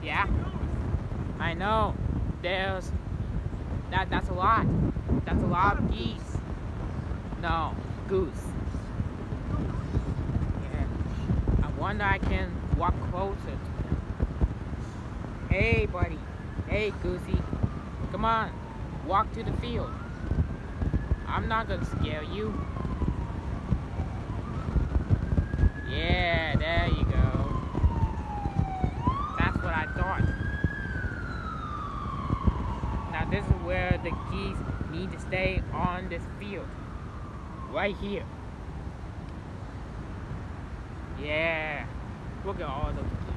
Yeah, I know. That's a lot. That's a lot of geese. No, goose. Yeah. I wonder I can walk closer to them. Hey, buddy. Hey, Goosey. Come on. Walk to the field. I'm not gonna scare you. Yeah, there you go. That's what I thought. Now this is where the geese need to stay on this field. Right here. Yeah. Look at all those geese.